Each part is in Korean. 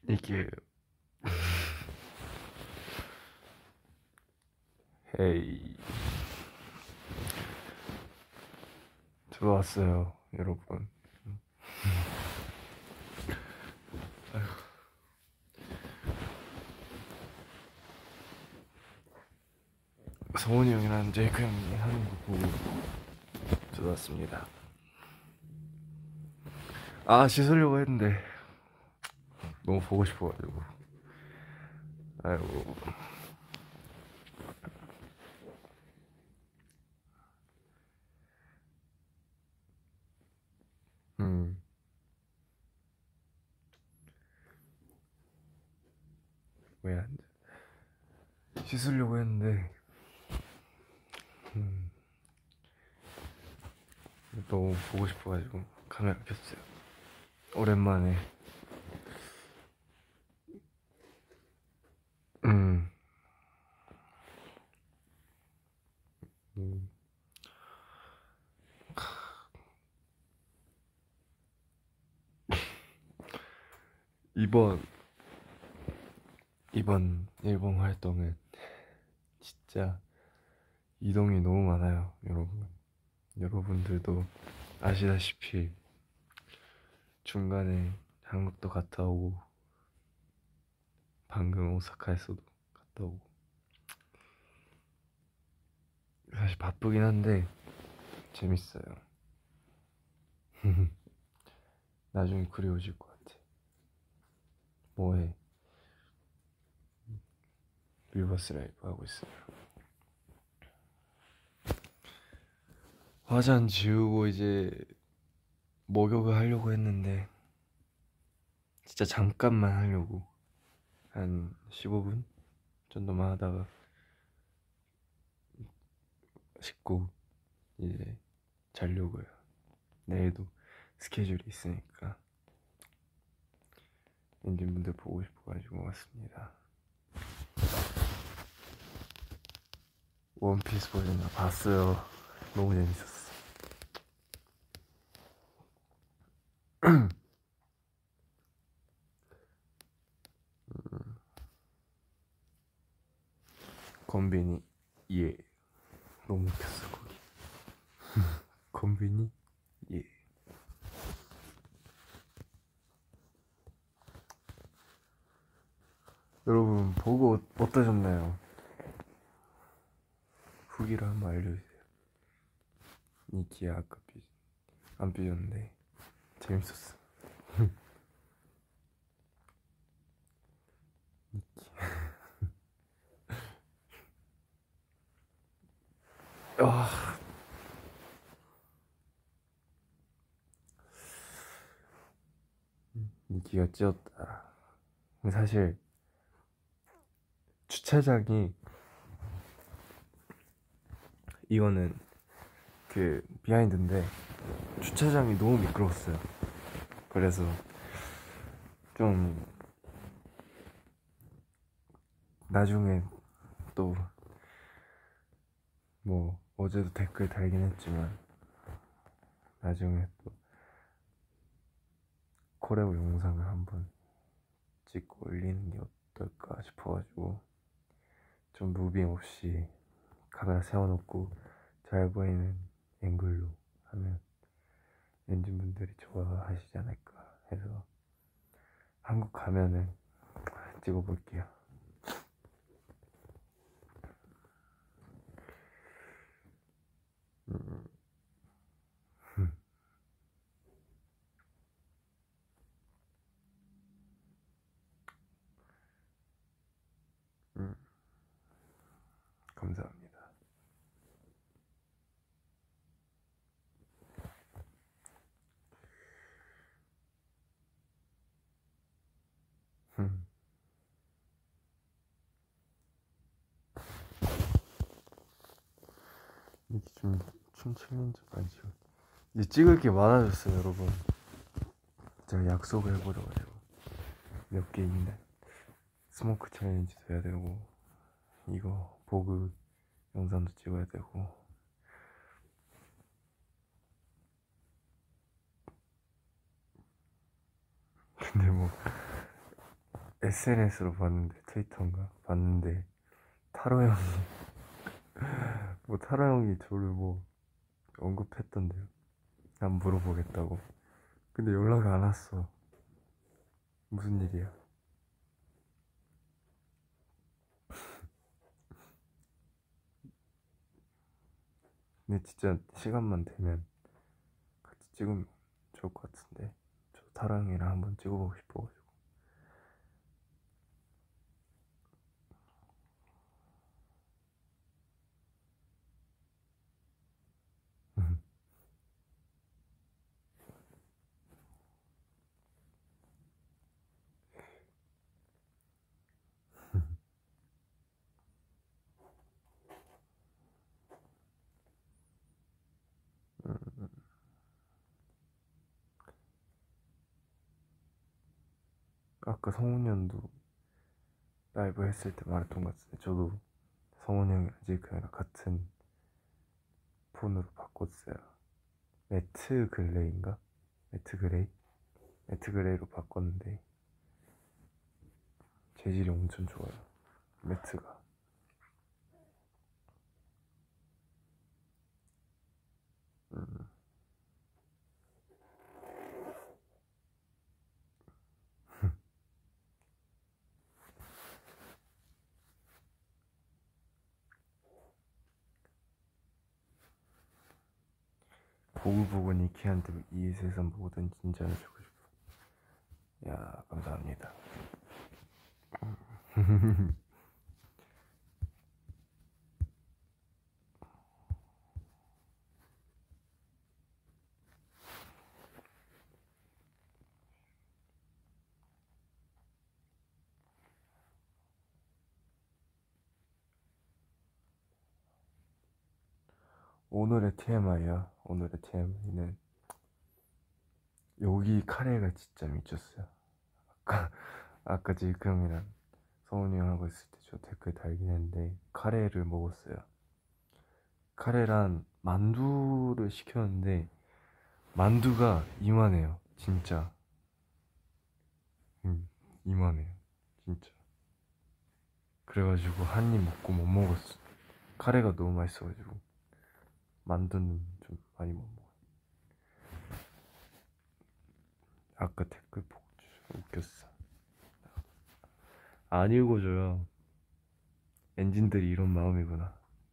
이게 헤이 들어왔어요 여러분. 성훈이 형이랑 제이크 형이 하는 거 보고 들어왔습니다. 아, 씻으려고 했는데 너무 보고 싶어가지고. 아이고. 음. 왜 안 돼? 씻으려고 했는데 음. 너무 보고 싶어가지고 카메라 켰어요. 오랜만에. 음. 음. 이번 일본 활동은 진짜 이동이 너무 많아요, 여러분. 여러분들도 아시다시피 중간에 한국도 갔다 오고 방금 오사카에서도 갔다 오고 사실 바쁘긴 한데 재밌어요. 나중에 그리워질 것 같아. 뭐해? 리버스 라이브 하고 있어요. 화장 지우고 이제 목욕을 하려고 했는데 진짜 잠깐만 하려고 한 15분 정도만 하다가 씻고 이제 자려고요. 내일도 스케줄이 있으니까 엔진분들 보고 싶어가지고 왔습니다. 원피스 버전 다 봤어요. 너무 재밌었어. 건빈이 예 너무 웃겼어 거기. 건빈이 예. 여러분 보고 어떠셨나요? 후기를 한번 알려주세요. 니키야 아까 안 삐졌는데 재밌었어. 니키. 아, 니키가 찌었다. 근데 사실 주차장이 이거는 그 비하인드인데 주차장이 너무 미끄러웠어요. 그래서 좀 나중에 또 뭐 어제도 댓글 달긴 했지만 나중에 또 코레오 영상을 한번 찍고 올리는 게 어떨까 싶어가지고 좀 무빙 없이 카메라 세워놓고 잘 보이는 앵글로 하면 엔진분들이 좋아하시지 않을까 해서 한국 가면은 찍어볼게요. 음, 음, 감사합니다. 이게 춤 챌린지 많이 찍어. 이제 찍을 게 많아졌어요, 여러분. 제가 약속을 해버려가지고 몇 개 있네. 스모크 챌린지도 해야 되고 이거 보그 영상도 찍어야 되고 근데 뭐 SNS로 봤는데, 트위터인가 봤는데 타로 형이 뭐 타로 형이 저를 뭐 언급했던데요. 난 물어보겠다고. 근데 연락 안 왔어. 무슨 일이야? 근데 진짜 시간만 되면 같이 찍으면 좋을 것 같은데. 저 타로 형이랑 한번 찍어보고 싶어가지고. 아까 성훈이 형도 라이브 했을 때 말했던 것 같은데, 저도 성훈이 형이랑 제이크 형이랑 같은 폰으로 바꿨어요. 매트 글레이인가? 매트 그레이? 매트 그레이로 바꿨는데 재질이 엄청 좋아요. 매트가. 음. 보글보글 니키한테 이 세상 모든 진짜를 주고 싶어. 야, 감사합니다. 오늘의 TMI야. 오늘의 TMI는 여기 카레가 진짜 미쳤어요. 아까 아까 제이크 형이랑 성훈이 형 하고 있을 때 저 댓글 달긴 했는데 카레를 먹었어요. 카레란 만두를 시켰는데 만두가 이만해요. 진짜. 이만해요. 진짜. 그래가지고 한 입 먹고 못 먹었어. 카레가 너무 맛있어가지고 만두는 좀 많이 못 먹어요. 아까 댓글 보고 웃겼어. 안 읽어줘요. 엔진들이 이런 마음이구나.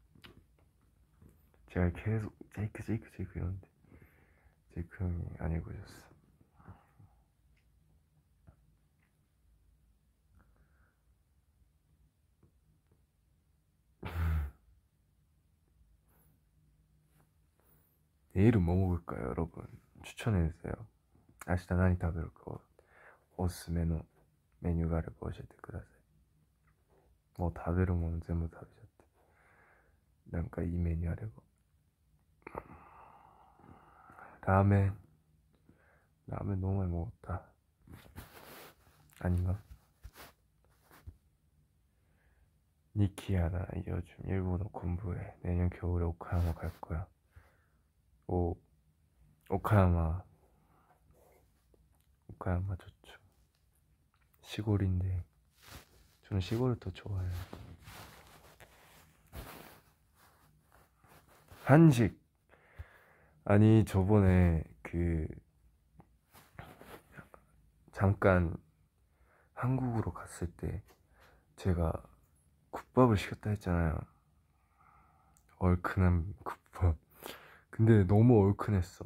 제가 계속 제이크 이러는데 제이크 형이 안 읽어줬어. 내일은 뭐 먹을까요, 여러분? 추천해주세요. 明日何食べるかおすすめのメニューがあれば教えてください。もう食べるもの全部食べちゃって。なんかいいメニューあれば。ラーメン。ラーメン너무 많이 먹었다. 아닌가? 니키야, 나 요즘 일본어 공부해. 내년 겨울에 오카야마 갈 거야. 오, 오카야마. 오카야마 좋죠. 시골인데 저는 시골을 더 좋아해요. 한식. 아니, 저번에 잠깐 한국으로 갔을 때 제가 국밥을 시켰다 했잖아요. 얼큰한 국밥. 근데 너무 얼큰했어.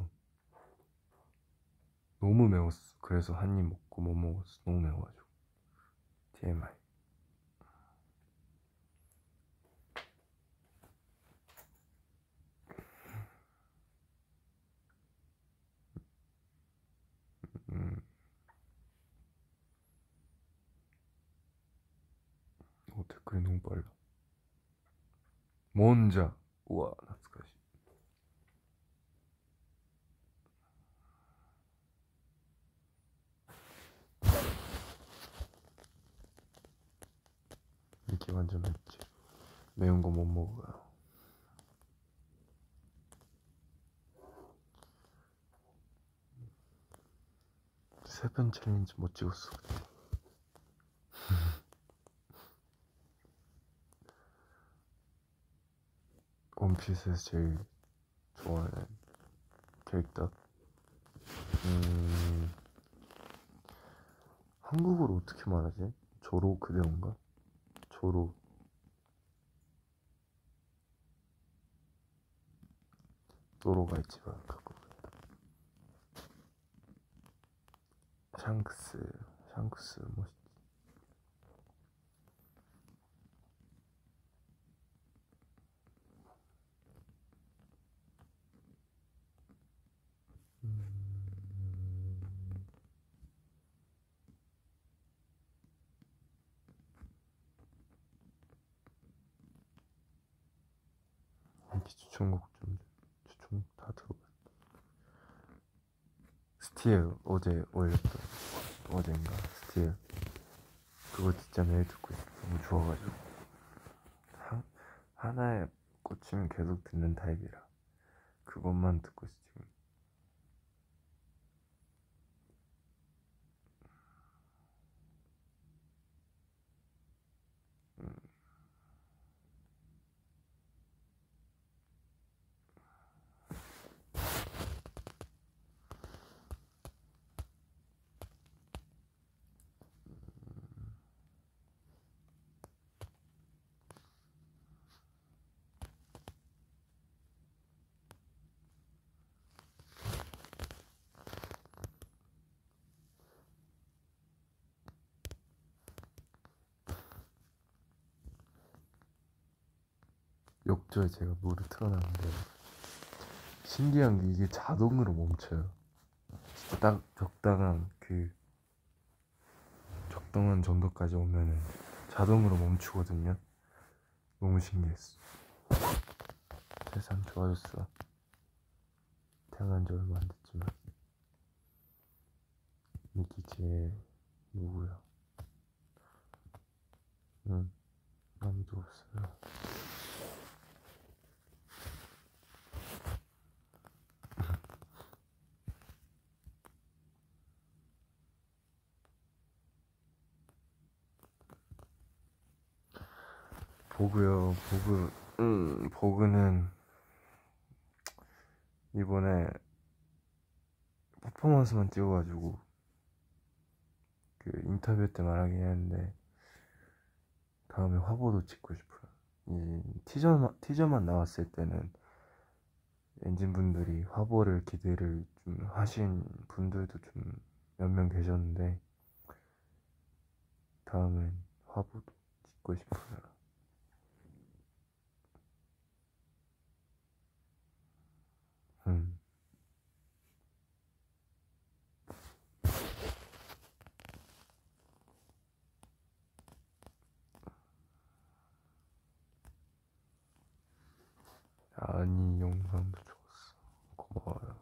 너무 매웠어. 그래서 한 입 먹고 못 먹었어. 너무 매워가지고. TMI. 댓글이 너무 빨라. 먼저. 우와,懐かしい. 이렇게 완전 맵지. 매운 거 못 먹어요. 세븐 챌린지 못 찍었어. 원피스에서 제일 좋아하는 캐릭터? 한국어로 어떻게 말하지? 조로 그대로인가? 조로. 도로가 있지만 그거. 샹크스 멋있지. 인기 추천곡 좀 추천곡 다 들어봐. 스틸 어제 올렸던 어젠가 스틸 그거 진짜 매일 듣고 있어. 너무 좋아가지고 하나에 꽂히면 계속 듣는 타입이라 그것만 듣고 있어 지금. 욕조에 제가 물을 틀어놨는데 신기한 게 이게 자동으로 멈춰요. 딱 적당한 정도까지 오면은 자동으로 멈추거든요. 너무 신기했어. 세상 좋아졌어. 태어난 지 얼마 안 됐지만. 미키제 누구야? 응, 아무도 없어요. 보그요. 보그는 이번에 퍼포먼스만 찍어가지고 그 인터뷰 때 말하긴 했는데 다음에 화보도 찍고 싶어요. 이 티저만 나왔을 때는 엔진분들이 화보를 기대를 좀 하신 분들도 좀 몇 명 계셨는데 다음엔 화보도 찍고 싶어요. 아니 영상도 좋았어. 고마워요.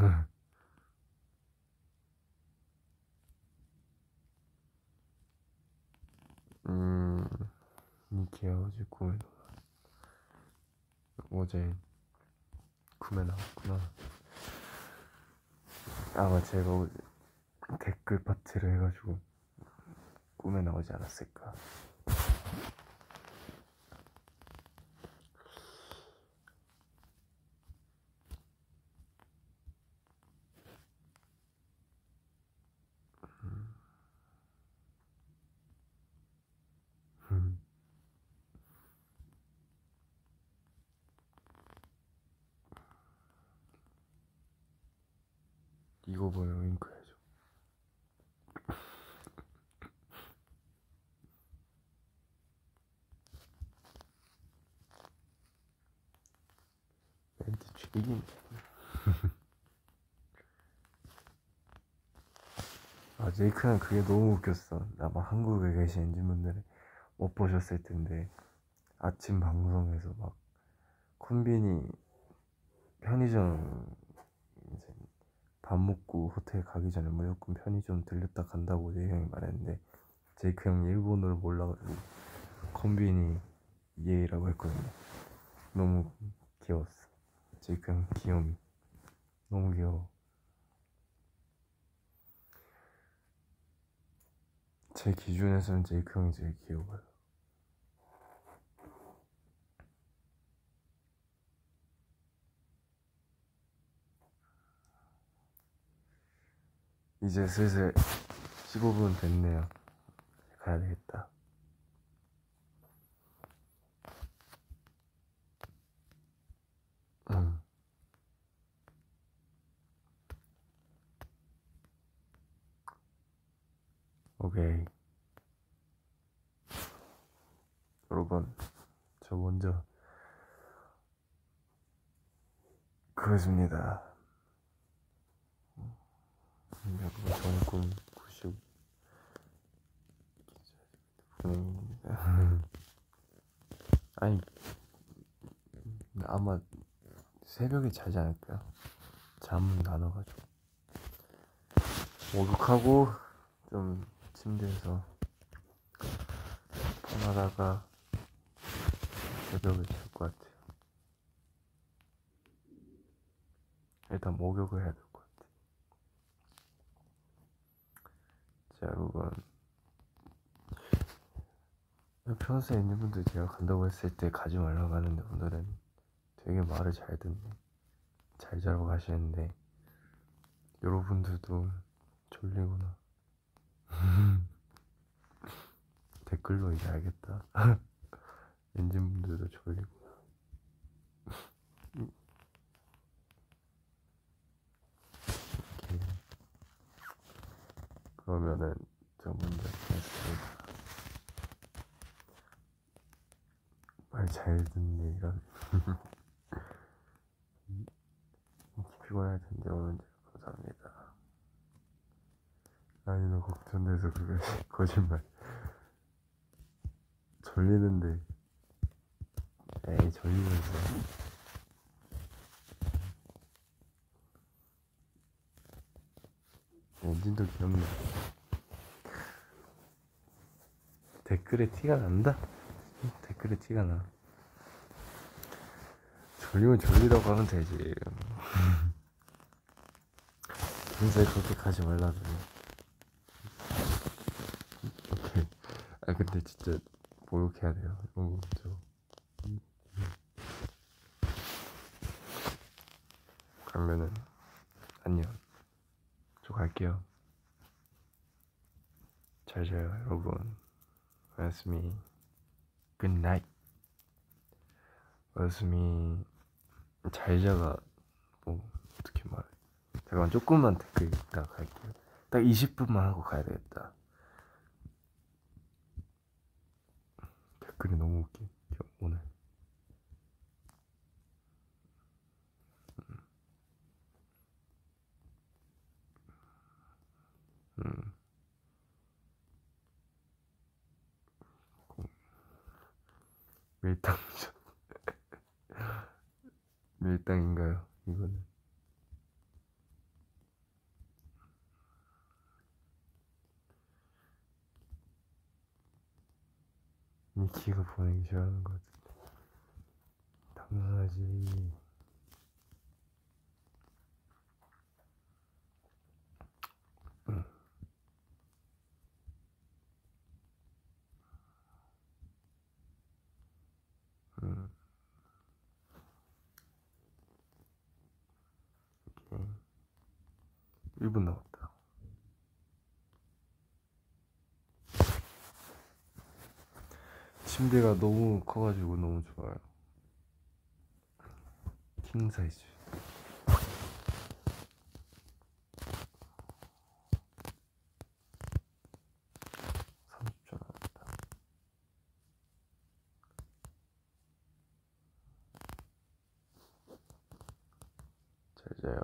니키야 어제 어제 구매 나왔구나. 아마 제가 어제 댓글 파티를 해가지고 꿈에 나오지 않았을까. 이거 보여 윙크 해줘. 멘트 죽이긴. 아 제이크는 그게 너무 웃겼어. 아마 한국에 계신 엔진분들은 못 보셨을 텐데 아침 방송에서 막 콘비니 편의점 이제 밥 먹고 호텔 가기 전에 무조건 편의점 들렸다 간다고 제이 형이 말했는데 제이크 형이 일본어를 몰라가지고 콘비니 예라고 했거든요. 너무 귀여웠어. 제이크 형 귀여움이 너무 귀여워. 제 기준에서는 제이크 형이 제일 귀여워요. 이제 슬슬 15분 됐네요. 가야 되겠다. 오케이. 여러분, 저 먼저 그것입니다. 여러분, 저는 꿈 90분입니다. 아니, 아마 새벽에 자지 않을까요? 잠은 나눠가지고 목욕하고 좀 침대에서 편하다가 새벽에 잘 것 같아요. 일단 목욕을 해야 될 것 같아요. 자, 여러분, 평소에 있는 분들 제가 간다고 했을 때 가지 말라고 하는데 오늘은 되게 말을 잘 듣네. 잘 자라고 하시는데 여러분들도 졸리구나. 댓글로 이제 알겠다. 엔진분들도 졸리구나. 이렇게. 그러면은 저 먼저 하겠습니다. 말 잘 듣네 이런. 피곤할 텐데 오늘 감사합니다. 아니 너 걱정돼서 그거 거짓말. 졸리는데. 에이 졸리면서. 엔진도 귀엽네. 댓글에 티가 난다. 댓글에 티가 나. 졸리면 졸리다고 하면 되지. 인사에 그렇게 가지 말라고. 오케이. 아 근데 진짜 목욕해야 돼요. 그러면은 안녕. 저 갈게요. 잘 자요 여러분. 오야스미. Good night. 오야스미. 잘 자가 뭐 어떻게 말해. 잠깐만 조금만 댓글 읽다 갈게요. 딱 20분만 하고 가야 되겠다. 댓글이 너무 웃겨 오늘. 밀당. 밀당인가요 이거는? 니키가 보내기 싫어하는 것 같은데. 당연하지. 음. 1분 남았다. 침대가 너무 커가지고 너무 좋아요. 킹 사이즈. 30초 남았다. 잘 자요.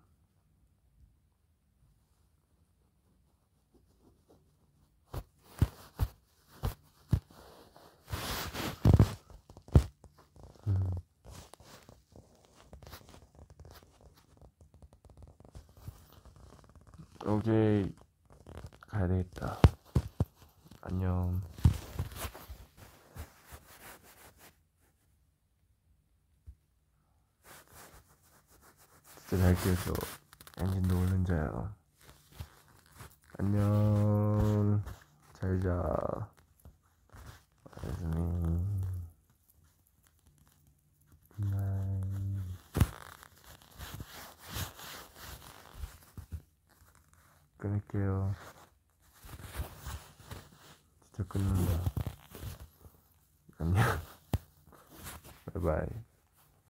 오케이. 가야 되겠다. 안녕. 진짜 잘 깨서 엔진도 얼른 자요. 안녕. 잘 자. 안녕. 끊을게요. 진짜 끊는다. 안녕. 바이바이.